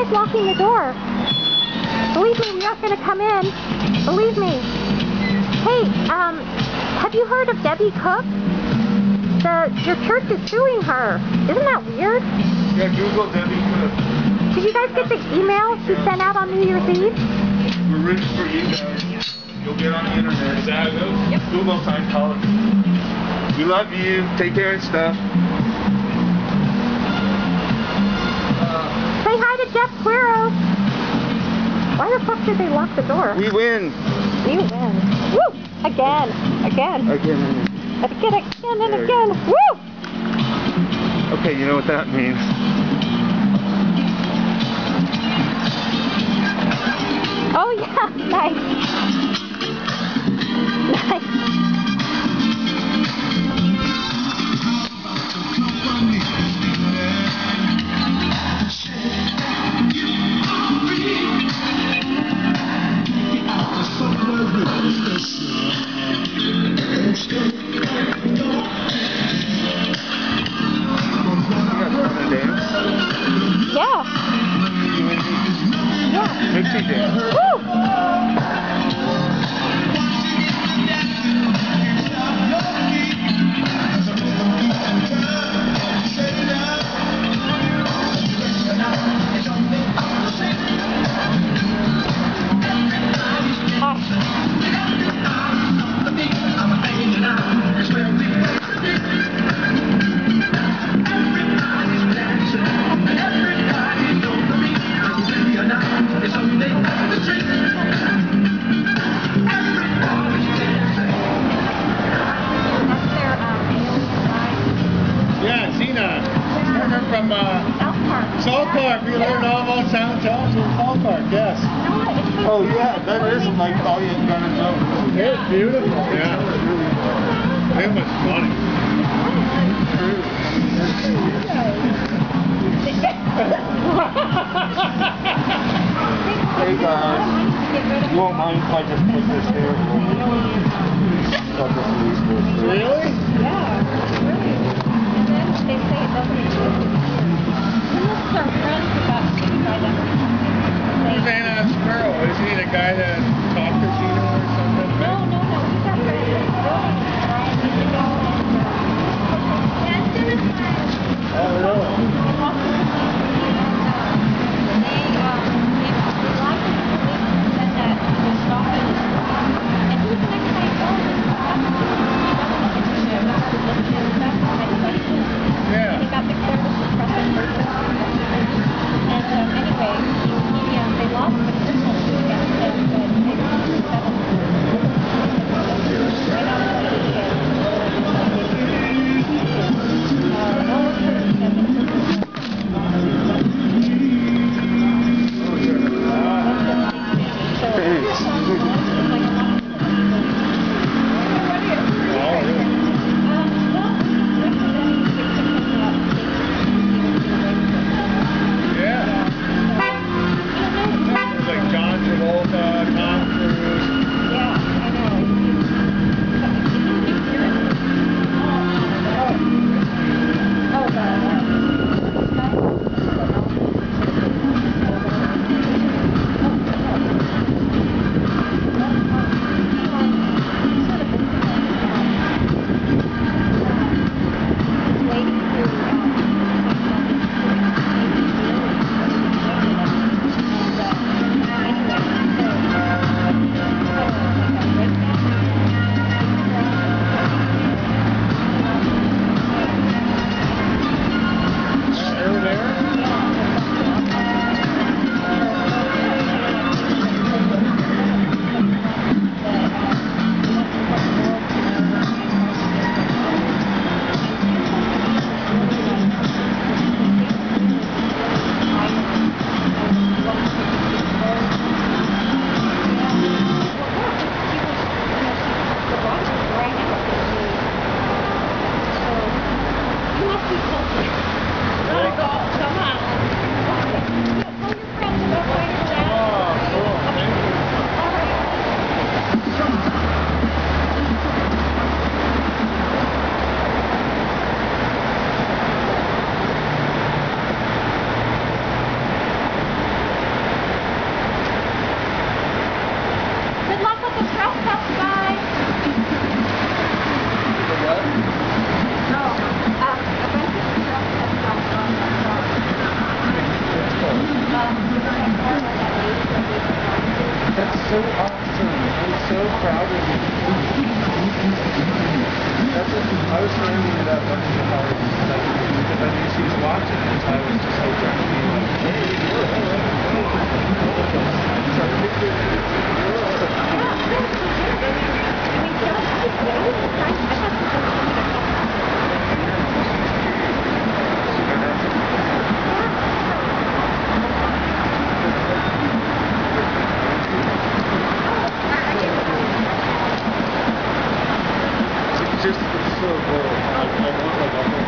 is locking the door. Believe me, we aren't going to come in. Believe me. Hey, have you heard of Debbie Cook? Your church is suing her. Isn't that weird? Yeah, Google Debbie Cook. Did you guys get the email she sent out on New Year's Eve? We're rooting for you guys. You'll get on the internet. Is that how it goes? Yep. Google Scientology. We love you. Take care and stuff. Say hi to Jeff Sparrow. Why the fuck did they lock the door? We win. We win. Woo! Again. Again. Again. Again and again. Woo! Okay, you know what that means. Oh yeah, nice. Nice. Yeah. Yeah. Makes you dance. Woo! From South Park. We learned all about Scientology in South Park, yes. Oh yeah, that is like all you gotta know. It's beautiful. Yeah. It was funny. Hey guys, you won't mind if I just put this here? Really? Yeah, really. They say it doesn't exist. Unless our friends about to try them. Who's Anon SParrow? Is he the guy that talked to Xenu or something? No. He's got friends. Oh, really? I was surrounding it up once in the car because I knew she was watching it, so I was just hoping to be like, hey, just it's so cool. I want like a whole